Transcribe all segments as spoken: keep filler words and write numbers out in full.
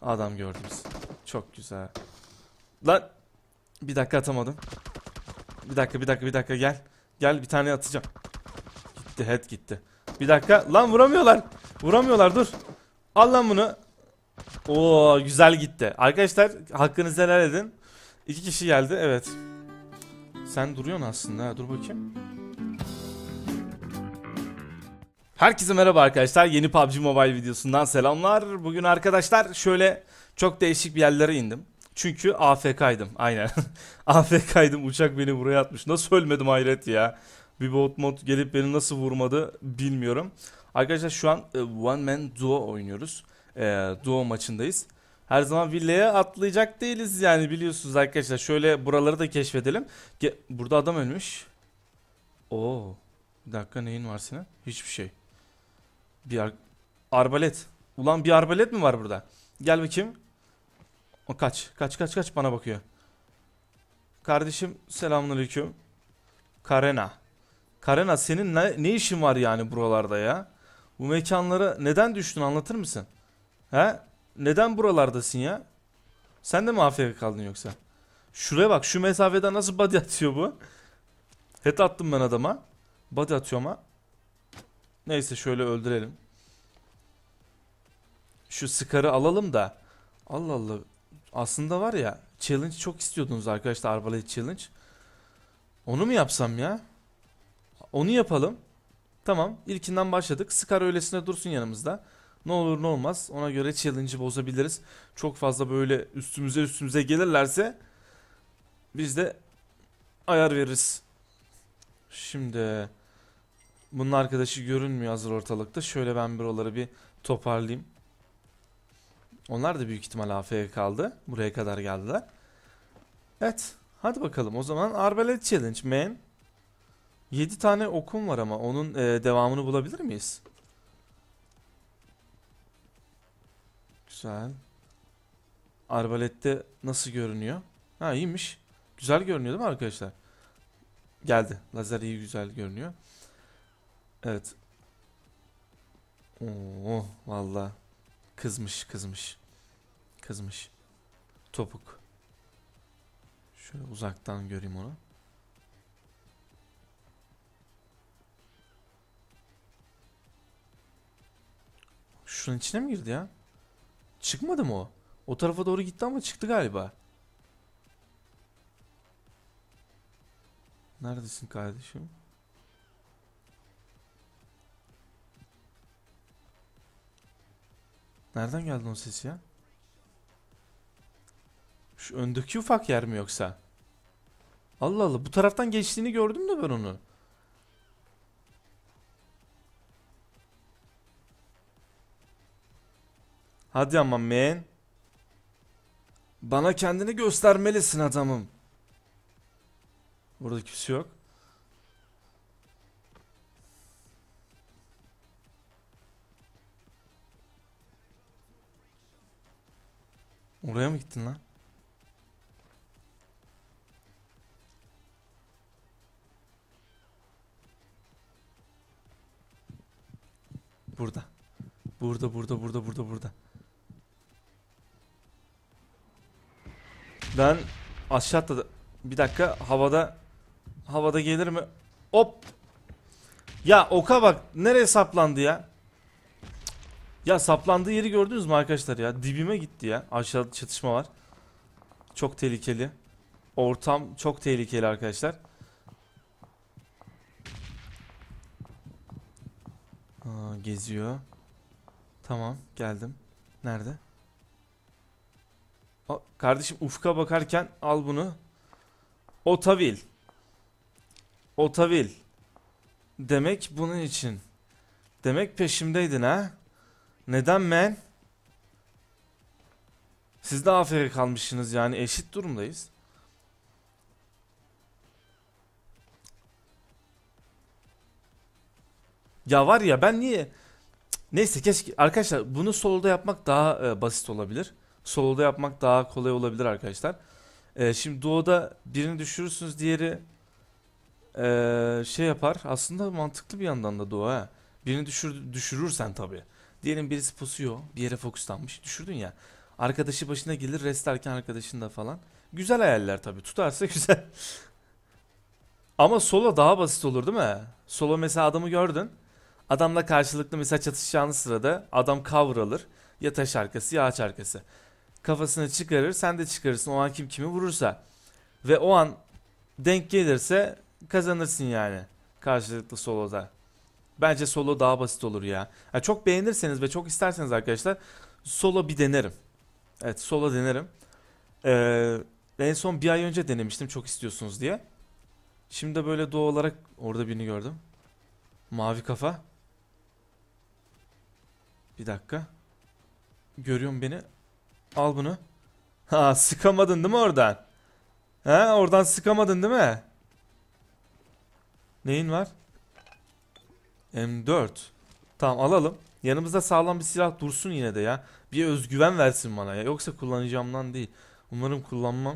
Adam gördünüz. Çok güzel. Lan bir dakika atamadım. Bir dakika bir dakika bir dakika gel. Gel bir tane atacağım. Gitti, head gitti. Bir dakika lan, vuramıyorlar. Vuramıyorlar, dur. Al lan bunu. Oo, güzel gitti. Arkadaşlar hakkınızı helal edin. İki kişi geldi, evet. Sen duruyorsun aslında ha, dur bakayım. Herkese merhaba arkadaşlar, yeni P U B G Mobile videosundan selamlar. Bugün arkadaşlar şöyle çok değişik bir yerlere indim. Çünkü A F K'ydım, aynen. A F K'ydım, uçak beni buraya atmış. Nasıl ölmedim, hayret ya. Bir bot mod gelip beni nasıl vurmadı bilmiyorum. Arkadaşlar şu an e, One Man Duo oynuyoruz. E, duo maçındayız. Her zaman villaya atlayacak değiliz yani, biliyorsunuz arkadaşlar. Şöyle buraları da keşfedelim. Ge Burada adam ölmüş. Oo. Bir dakika, neyin var senin? Hiçbir şey. Bir ar arbalet. Ulan bir arbalet mi var burada? Gel bakayım. O kaç. Kaç kaç kaç, bana bakıyor. Kardeşim selamünaleyküm. Karena. Karena, senin ne, ne işin var yani buralarda ya? Bu mekanlara neden düştün, anlatır mısın? He? Neden buralardasın ya? Sen de mi A F K kaldın yoksa? Şuraya bak, şu mesafeden nasıl body atıyor bu? Head attım ben adama. Body atıyor ama. Neyse, şöyle öldürelim. Şu Scar'ı alalım da. Allah Allah. Aslında var ya, challenge çok istiyordunuz arkadaşlar, Arbalete challenge. Onu mu yapsam ya? Onu yapalım. Tamam, ilkinden başladık. Scar öylesine dursun yanımızda. Ne olur ne olmaz, ona göre challenge'ı bozabiliriz. Çok fazla böyle üstümüze üstümüze gelirlerse biz de ayar veririz. Şimdi bunun arkadaşı görünmüyor hazır ortalıkta. Şöyle ben buraları bir toparlayayım. Onlar da büyük ihtimal A F K kaldı. Buraya kadar geldiler. Evet. Hadi bakalım o zaman, Arbalete Challenge man. yedi tane okum var ama onun e, devamını bulabilir miyiz? Güzel. Arbalette nasıl görünüyor? Ha, iyiymiş. Güzel görünüyor değil mi arkadaşlar? Geldi. Lazer iyi, güzel görünüyor. Evet. Oo, vallahi kızmış kızmış. Kızmış. Topuk. Şöyle uzaktan göreyim onu. Şunun içine mi girdi ya? Çıkmadı mı o? O tarafa doğru gitti ama çıktı galiba. Neredesin kardeşim? Nereden geldi o ses ya? Şu öndeki ufak yer mi yoksa? Allah Allah, bu taraftan geçtiğini gördüm de ben onu. Hadi ama man. Bana kendini göstermelisin adamım. Burada kimse yok. Oraya mı gittin lan? Burada. Burada burada burada burada burada. Ben aşağı atladım. Bir dakika, havada havada gelir mi? Hop. Ya oka bak, nereye saplandı ya? Ya saplandığı yeri gördünüz mü arkadaşlar ya? Dibime gitti ya. Aşağıda çatışma var. Çok tehlikeli. Ortam çok tehlikeli arkadaşlar. Aa, geziyor. Tamam, geldim. Nerede? Aa, kardeşim ufka bakarken al bunu. Otavil. Otavil. Demek bunun için. Demek peşimdeydin ha? Neden men? Siz de A F K kalmışsınız yani, eşit durumdayız. Ya var ya, ben niye... Neyse, keşke arkadaşlar bunu soloda yapmak daha e, basit olabilir. Soloda yapmak daha kolay olabilir arkadaşlar. E, şimdi duo'da birini düşürürsünüz, diğeri e, şey yapar. Aslında mantıklı bir yandan da duo ha. Birini düşür, düşürürsen tabii. Diyelim birisi pusuyor, bir yere fokuslanmış, düşürdün ya. Arkadaşı başına gelir restlerken arkadaşında falan. Güzel hayaller tabii. Tutarsa güzel. Ama solo daha basit olur değil mi? Solo mesela adamı gördün. Adamla karşılıklı mesela çatışacağınız sırada adam cover alır. Ya taş arkası ya ağaç arkası. Kafasını çıkarır, sen de çıkarırsın o an kim kimi vurursa. Ve o an denk gelirse kazanırsın yani. Karşılıklı soloda. Bence solo daha basit olur ya. Yani çok beğenirseniz ve çok isterseniz arkadaşlar solo bir denerim. Evet, solo denerim. Ee, en son bir ay önce denemiştim çok istiyorsunuz diye. Şimdi de böyle doğal olarak orada birini gördüm. Mavi kafa. Bir dakika. Görüyorum beni. Al bunu. Ha, sıkamadın değil mi oradan? Ha, oradan sıkamadın değil mi? Neyin var? M dört. Tamam, alalım. Yanımızda sağlam bir silah dursun yine de ya. Bir özgüven versin bana ya. Yoksa kullanacağımdan değil. Umarım kullanmam.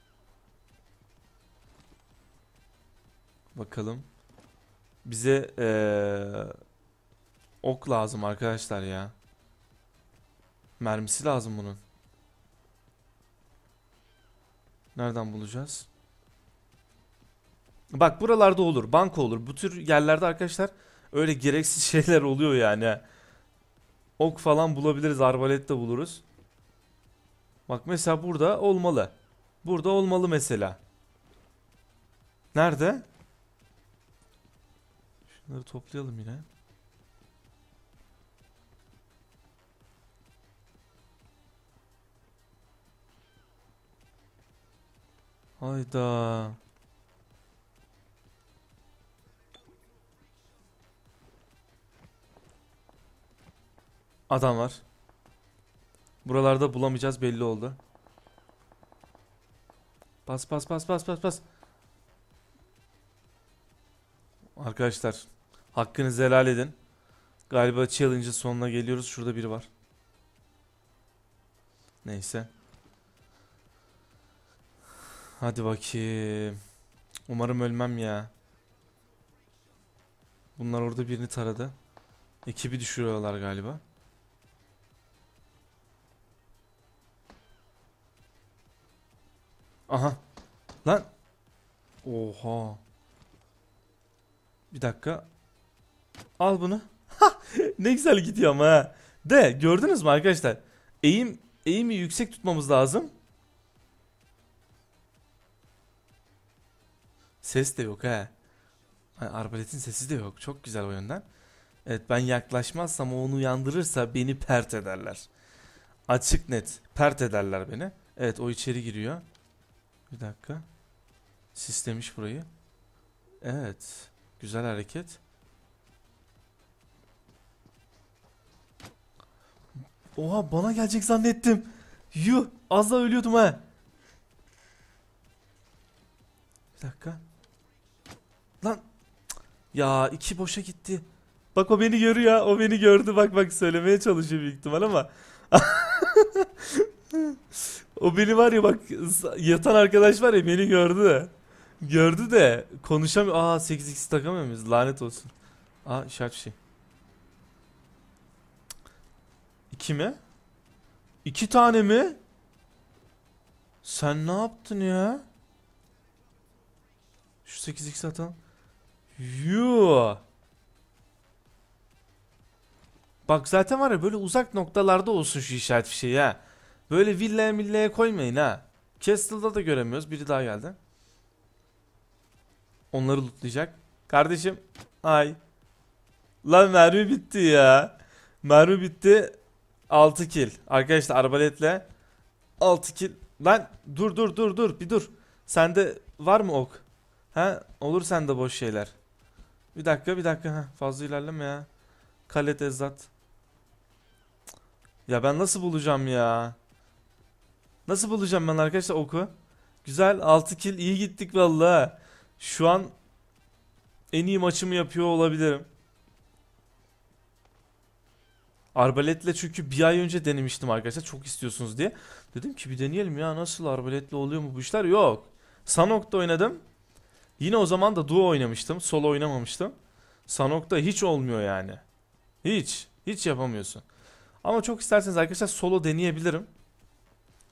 Bakalım. Bize ee, ok lazım arkadaşlar ya. Mermisi lazım bunun. Nereden bulacağız? Bak buralarda olur. Banka olur. Bu tür yerlerde arkadaşlar öyle gereksiz şeyler oluyor yani. Ok falan bulabiliriz. Arbalet de buluruz. Bak mesela burada olmalı. Burada olmalı mesela. Nerede? Şunları toplayalım yine. Hayda. Adam var. Buralarda bulamayacağız belli oldu. Bas bas bas bas bas bas. Arkadaşlar hakkınızı helal edin. Galiba challenge'ın sonuna geliyoruz. Şurada biri var. Neyse. Hadi bakayım. Umarım ölmem ya. Bunlar orada birini taradı. Ekibi düşürüyorlar galiba. Aha. Lan. Oha. Bir dakika. Al bunu. Ne güzel gidiyor ama ha. De gördünüz mü arkadaşlar? Eğim eğimi yüksek tutmamız lazım. Ses de yok ha. Hani arbaletin sesi de yok. Çok güzel o yönden. Evet, ben yaklaşmazsam o onu uyandırırsa beni pert ederler. Açık net. Pert ederler beni. Evet, o içeri giriyor. Bir dakika. Sislemiş burayı. Evet. Güzel hareket. Oha, bana gelecek zannettim. Yuh, az daha ölüyordum ha. Bir dakika. Lan. Ya iki boşa gitti. Bak o beni görüyor. O beni gördü. Bak bak söylemeye çalışıyor büyük ihtimal ama. O beni var ya bak, yatan arkadaş var ya beni gördü. Gördü de konuşamıyor. Aa, sekiz x takamıyor muyuz? Lanet olsun. Aa, işaret bir şey. İki mi? İki tane mi? Sen ne yaptın ya? Şu sekiz x atan. Yoo. Bak zaten var ya, böyle uzak noktalarda olsun şu işaret fişeği ha. Böyle villaya millaya koymayın ha. Castle'da da göremiyoruz. Biri daha geldi. Onları lootlayacak. Kardeşim. Ay. Lan mermi bitti ya. Mermi bitti. altı kill. Arkadaşlar arbaletle altı kill. Lan dur dur dur dur bir dur. Sende var mı ok? Ha, olur sende boş şeyler. Bir dakika bir dakika ha. Fazla ilerleme ya. Kale tezzat. Ya ben nasıl bulacağım ya? Nasıl bulacağım ben arkadaşlar oku? Güzel, altı kill, iyi gittik vallahi. Şu an en iyi maçımı yapıyor olabilirim. Arbaletle çünkü bir ay önce denemiştim arkadaşlar, çok istiyorsunuz diye. Dedim ki bir deneyelim ya, nasıl arbaletle oluyor mu bu işler? Yok. Sanok'ta oynadım. Yine o zaman da duo oynamıştım. Solo oynamamıştım. Sanok'ta hiç olmuyor yani. Hiç. Hiç yapamıyorsun. Ama çok isterseniz arkadaşlar solo deneyebilirim.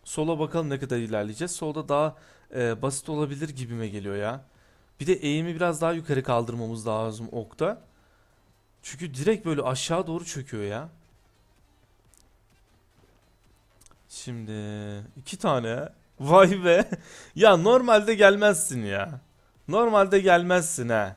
Sola bakalım ne kadar ilerleyeceğiz. Solda daha e, basit olabilir gibime geliyor ya. Bir de eğimi biraz daha yukarı kaldırmamız lazım okta. Çünkü direkt böyle aşağı doğru çöküyor ya. Şimdi iki tane. Vay be. Ya normalde gelmezsin ya. Normalde gelmezsin ha.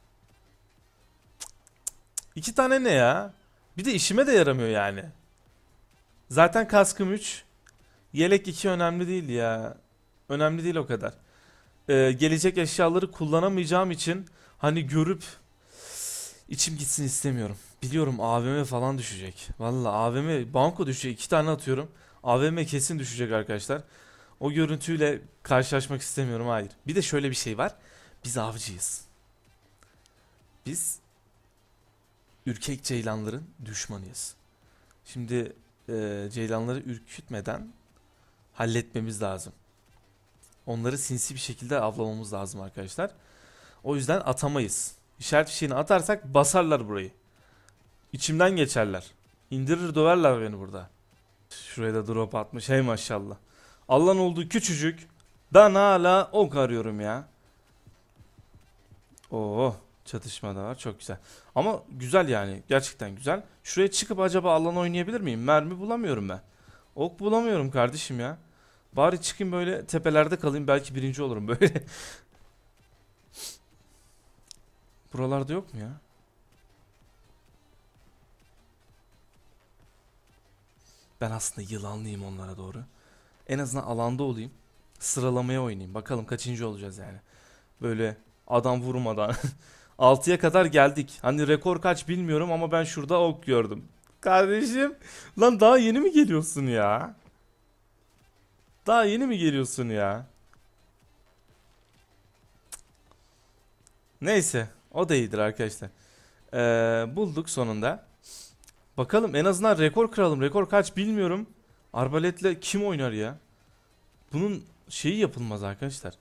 İki tane ne ya? Bir de işime de yaramıyor yani. Zaten kaskım üç. Yelek iki önemli değil ya. Önemli değil o kadar. Ee, gelecek eşyaları kullanamayacağım için hani görüp içim gitsin istemiyorum. Biliyorum A V M falan düşecek. Valla A V M banko düşecek. İki tane atıyorum. A V M kesin düşecek arkadaşlar. O görüntüyle karşılaşmak istemiyorum. Hayır. Bir de şöyle bir şey var. Biz avcıyız. Biz ürkek ceylanların düşmanıyız. Şimdi e, ceylanları ürkütmeden halletmemiz lazım. Onları sinsi bir şekilde avlamamız lazım arkadaşlar. O yüzden atamayız. İşaret fişeğini atarsak basarlar burayı. İçimden geçerler. İndirir döverler beni burada. Şuraya da drop atmış. Hey maşallah. Allah'ın olduğu küçücük. Ben hala ok arıyorum ya. Oo, çatışma da var. Çok güzel. Ama güzel yani. Gerçekten güzel. Şuraya çıkıp acaba alan oynayabilir miyim? Mermi bulamıyorum ben. Ok bulamıyorum kardeşim ya. Bari çıkayım böyle tepelerde kalayım. Belki birinci olurum böyle. Buralarda yok mu ya? Ben aslında yılanlıyım onlara doğru. En azından alanda olayım. Sıralamaya oynayayım. Bakalım kaçıncı olacağız yani. Böyle adam vurmadan. altıya kadar geldik. Hani rekor kaç bilmiyorum ama ben şurada ok gördüm. Kardeşim. Lan daha yeni mi geliyorsun ya? Daha yeni mi geliyorsun ya? Neyse. O da iyidir arkadaşlar. Ee, bulduk sonunda. Bakalım en azından rekor kıralım. Rekor kaç bilmiyorum. Arbaletle kim oynar ya? Bunun şeyi yapılmaz arkadaşlar.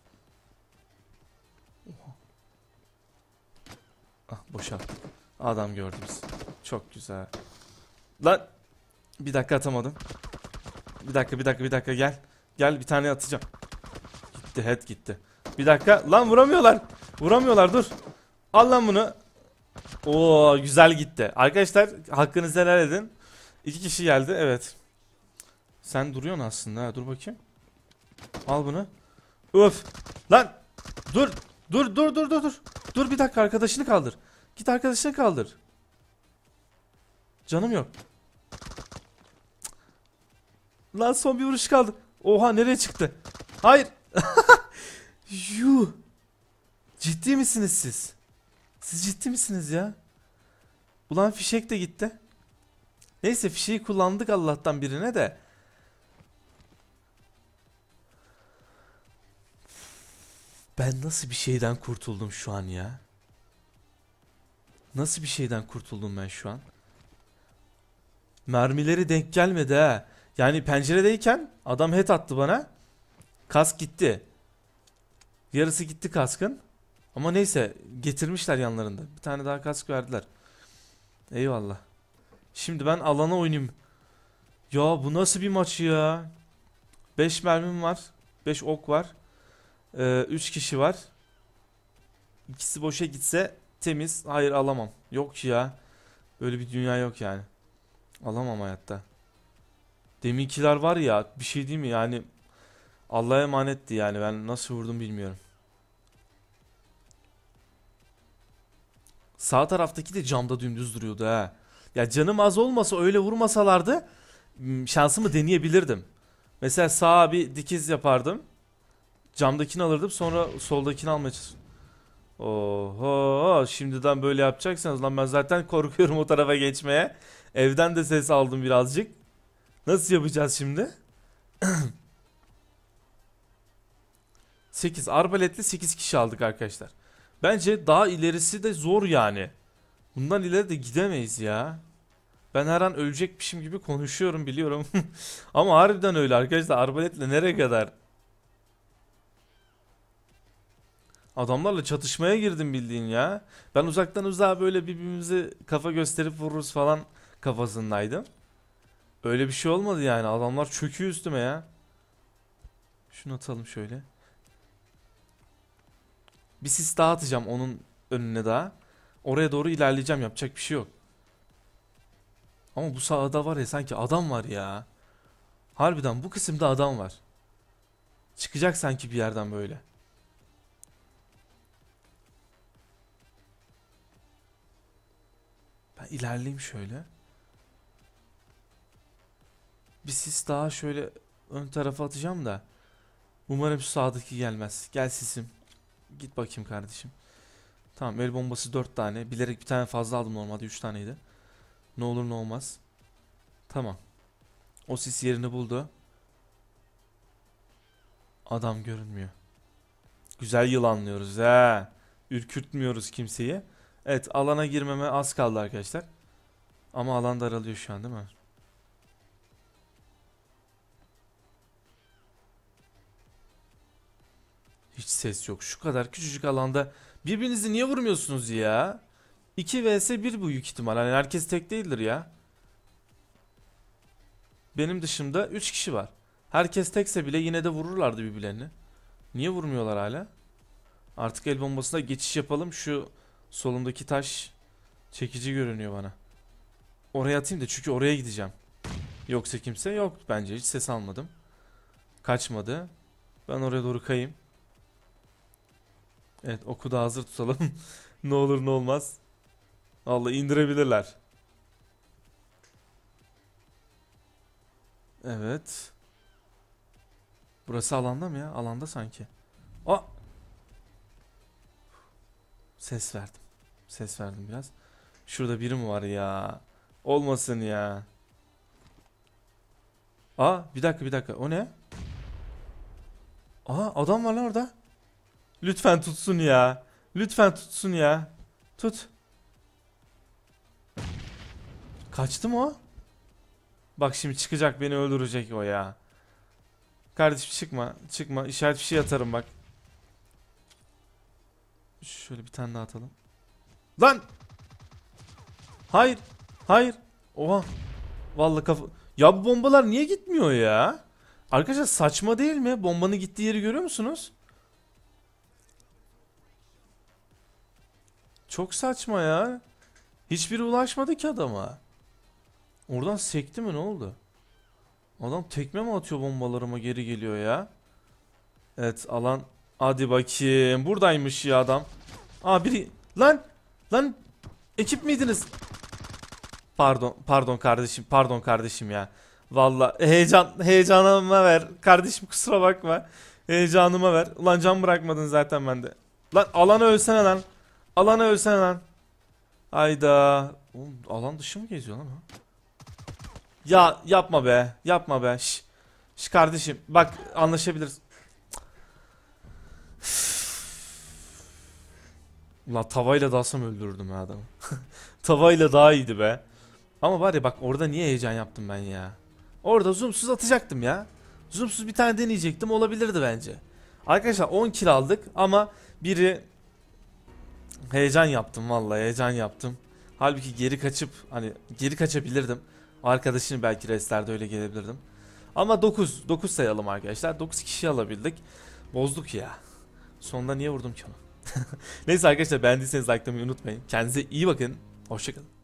Ah boşalt. Adam gördünüz. Çok güzel. Lan bir dakika atamadım. Bir dakika bir dakika bir dakika gel. Gel bir tane atacağım. Gitti head gitti. Bir dakika lan vuramıyorlar. Vuramıyorlar dur. Al lan bunu. Oo güzel gitti. Arkadaşlar hakkınızı helal edin. İki kişi geldi evet. Sen duruyorsun aslında ha dur bakayım. Al bunu. Öf. Lan dur. Dur dur dur dur dur. Dur bir dakika arkadaşını kaldır. Git arkadaşını kaldır. Canım yok. Lan son bir vuruş kaldı. Oha nereye çıktı? Hayır. Yuh. Ciddi misiniz siz? Siz ciddi misiniz ya? Ulan fişek de gitti. Neyse fişeği kullandık Allah'tan birine de. Ben nasıl bir şeyden kurtuldum şu an ya? Nasıl bir şeyden kurtuldum ben şu an? Mermileri denk gelmedi ha. Yani penceredeyken adam head attı bana. Kask gitti. Yarısı gitti kaskın. Ama neyse getirmişler yanlarında. Bir tane daha kask verdiler. Eyvallah. Şimdi ben alana oynayayım. Ya bu nasıl bir maç ya? beş mermim var. beş ok var. Ee, üç kişi var. İkisi boşa gitse temiz. Hayır alamam. Yok ya. Böyle bir dünya yok yani. Alamam hayatta. Deminkiler var ya bir şey değil mi yani Allah'a emanetti yani ben nasıl vurdum bilmiyorum. Sağ taraftaki de camda dümdüz duruyordu ha. Ya canım az olmasa öyle vurmasalardı şansımı deneyebilirdim. Mesela sağa bir dikiz yapardım. Camdakini alırdım sonra soldakini almaya çalışırdım. Oho şimdiden böyle yapacaksanız lan ben zaten korkuyorum o tarafa geçmeye. Evden de ses aldım birazcık. Nasıl yapacağız şimdi? sekiz arbaletle sekiz kişi aldık arkadaşlar. Bence daha ilerisi de zor yani. Bundan ileri de gidemeyiz ya. Ben her an ölecekmişim gibi konuşuyorum biliyorum. Ama harbiden öyle arkadaşlar. Arbaletle nereye kadar? Adamlarla çatışmaya girdim bildiğin ya. Ben uzaktan uzağa böyle birbirimizi kafa gösterip vururuz falan kafasındaydım. Öyle bir şey olmadı yani. Adamlar çöküyor üstüme ya. Şunu atalım şöyle. Bir sis daha atacağım onun önüne daha. Oraya doğru ilerleyeceğim, yapacak bir şey yok. Ama bu sahada var ya, sanki adam var ya. Harbiden bu kısımda adam var. Çıkacak sanki bir yerden böyle. Ben ilerleyeyim şöyle. Bir sis daha şöyle ön tarafa atacağım da. Umarım şu sağdaki gelmez. Gel sisim. Git bakayım kardeşim. Tamam, el bombası dört tane. Bilerek bir tane fazla aldım, normalde üç taneydi. Ne olur ne olmaz. Tamam. O sis yerini buldu. Adam görünmüyor. Güzel yılanlıyoruz he. Ürkürtmüyoruz kimseyi. Evet, alana girmeme az kaldı arkadaşlar. Ama alan daralıyor şu an değil mi? Hiç ses yok. Şu kadar küçücük alanda birbirinizi niye vurmuyorsunuz ya? iki vs bir bu büyük ihtimal. Hani herkes tek değildir ya. Benim dışımda üç kişi var. Herkes tekse bile yine de vururlardı birbirlerini. Niye vurmuyorlar hala? Artık el bombasına geçiş yapalım. Şu solumdaki taş çekici görünüyor bana. Oraya atayım da, çünkü oraya gideceğim. Yoksa kimse yok bence. Hiç ses almadım. Kaçmadı. Ben oraya doğru kayayım. Evet, oku da hazır tutalım. Ne olur ne olmaz. Vallahi indirebilirler. Evet. Burası alanda mı ya? Alanda sanki. Aa! Ses verdim. Ses verdim biraz. Şurada biri mi var ya? Olmasın ya. Aa, bir dakika bir dakika. O ne? Aa, adam var lan orada. Lütfen tutsun ya. Lütfen tutsun ya. Tut. Kaçtı mı o? Bak şimdi çıkacak, beni öldürecek o ya. Kardeşim çıkma. Çıkma. İşaret bir şey atarım bak. Şöyle bir tane daha atalım. Lan! Hayır. Hayır. Oha. Vallahi kafa... Ya bu bombalar niye gitmiyor ya? Arkadaşlar saçma değil mi? Bombanın gittiği yeri görüyor musunuz? Çok saçma ya. Hiçbiri ulaşmadı ki adama. Oradan sekti mi, ne oldu? Adam tekme mi atıyor, bombalarıma geri geliyor ya? Evet, alan. Hadi bakayım. Buradaymış ya adam. Aa, biri. Lan. Lan. Ekip miydiniz? Pardon. Pardon kardeşim. Pardon kardeşim ya. Valla heyecan, heyecanıma ver. Kardeşim kusura bakma. Heyecanıma ver. Ulan can bırakmadın zaten bende. Lan alana ölsene lan. Alana ölsene lan. Hayda. Oğlum, alan dışı mı geziyor lan o? Ya yapma be. Yapma be. Şş. Şş kardeşim. Bak anlaşabiliriz. Ulan tavayla dalsam öldürürdüm ya adamı. Tavayla daha iyiydi be. Ama var ya bak, orada niye heyecan yaptım ben ya. Orada zoomsuz atacaktım ya. Zoomsuz bir tane deneyecektim, olabilirdi bence. Arkadaşlar on kill aldık ama biri heyecan yaptım, vallahi heyecan yaptım. Halbuki geri kaçıp hani geri kaçabilirdim. Arkadaşını belki restlerde öyle gelebilirdim. Ama dokuz dokuz sayalım arkadaşlar. dokuz kişi alabildik. Bozduk ya. Sonunda niye vurdum ki onu? Neyse arkadaşlar, beğendiyseniz likelamayı unutmayın. Kendinize iyi bakın. Hoşçakalın.